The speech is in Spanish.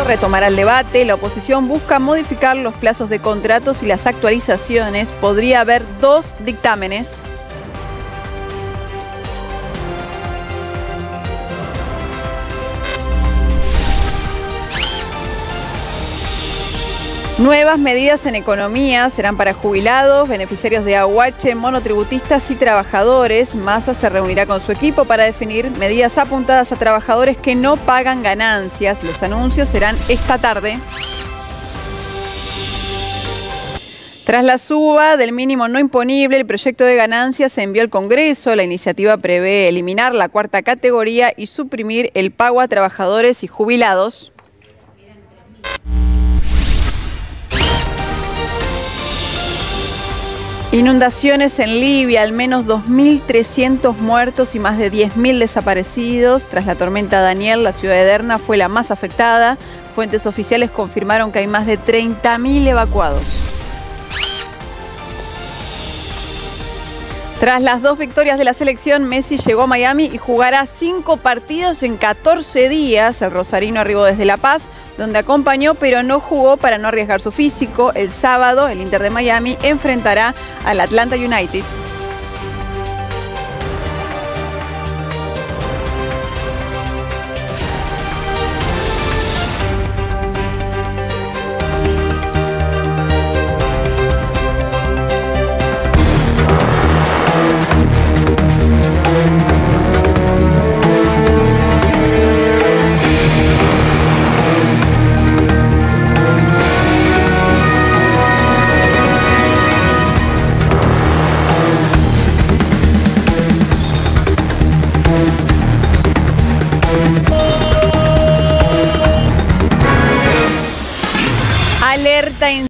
retomará el debate. La oposición busca modificar los plazos de contratos y las actualizaciones. Podría haber 2 dictámenes. Nuevas medidas en economía serán para jubilados, beneficiarios de AUH, monotributistas y trabajadores. Massa se reunirá con su equipo para definir medidas apuntadas a trabajadores que no pagan ganancias. Los anuncios serán esta tarde. Tras la suba del mínimo no imponible, el proyecto de ganancias se envió al Congreso. La iniciativa prevé eliminar la 4ª categoría y suprimir el pago a trabajadores y jubilados. Inundaciones en Libia, al menos 2.300 muertos y más de 10.000 desaparecidos. Tras la tormenta Daniel, la ciudad de Derna fue la más afectada. Fuentes oficiales confirmaron que hay más de 30.000 evacuados. Tras las 2 victorias de la selección, Messi llegó a Miami y jugará 5 partidos en 14 días. El rosarino arribó desde La Paz, donde acompañó pero no jugó para no arriesgar su físico. El sábado, el Inter de Miami enfrentará al Atlanta United.